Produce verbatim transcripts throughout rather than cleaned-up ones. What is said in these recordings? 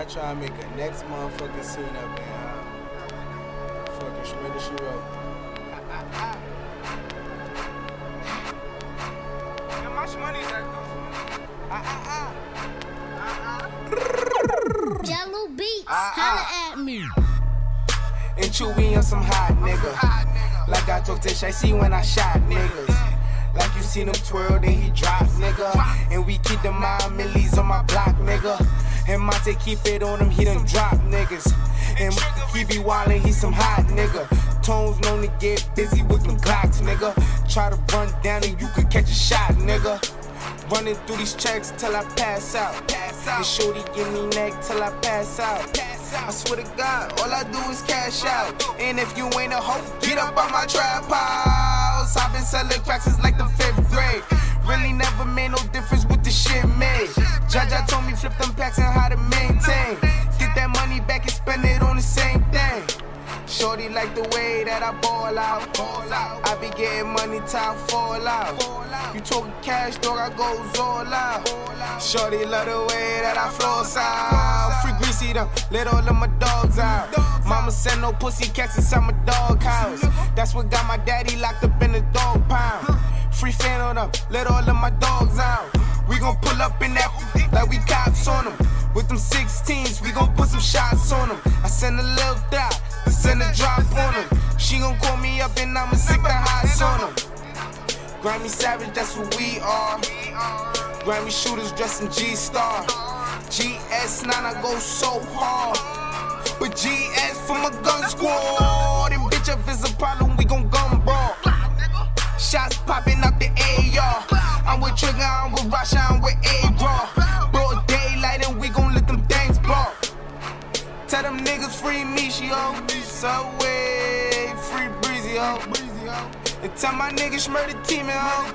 try to make a next motherfucking scene up in uh, fucking Shredder She Wrote. How much money is that though? Ah, ah, ah. Jello Beats, Ah, holla at me. And Chewy on some hot nigga. Like I told Tish, I see when I shot niggas. Like you seen him twirl, then he drop, nigga. And we keep the mind millies on my block, nigga. And Monte keep it on him, he done drop niggas. And he be wildin', he some hot nigga. Tones known to get busy with them Glocks, nigga. Try to run down and you could catch a shot, nigga. Running through these checks till I pass out. Pass out. And shorty give me neck till I pass out. Pass out. I swear to God, all I do is cash out. And if you ain't a hoe, get up on my trap house. I've been selling cracks since like the fifth grade. Really never made no difference with the shit made. Jaja told me flip them packs and how to maintain. Get that money back and spend it on the same thing. Shorty like the way that I ball out. Ball out. I be getting money till I fall out. You talking cash, dog, I goes all out. Shorty love the way that I floss out. Free greasy them, let all of my dogs out. Mama said no pussy cats inside my dog house. That's what got my daddy locked up in the dog pound. Free fan on them, let all of my dogs out. We gon' pull up in that like we cops on them. With them sixteens, we gon' put some shots on them. I send a little dot, I send a drop on them. She gon' call me up and I'ma stick the highs on them. Grammy Savage, that's who we are. Grammy shooters dressed in G-Star. G S nine, I go so hard. But G S for my gun squad. And bitch, if it's a problem, we gon' gun brawl. Shots popping up the A R. I'm with Trigger, I'm with Rasha, I'm with A-Raw. Broad daylight and we gon' let them things ball. Tell them niggas free Michio. Subway, free Breezy, ho. And tell my niggas murder team, ho.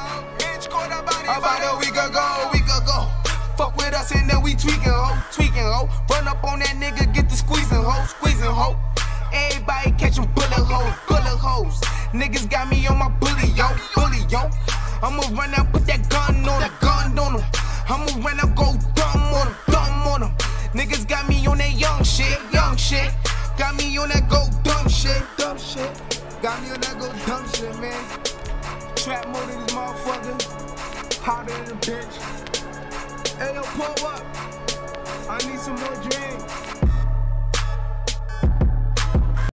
About a week ago, week ago. Fuck with us and then we tweaking, ho. Tweaking, ho. Run up on that nigga, get the squeezing, ho. Squeezing, ho. Everybody catching bullet holes, bullet holes. Niggas got me on my bully, yo, bully, yo. I'ma run up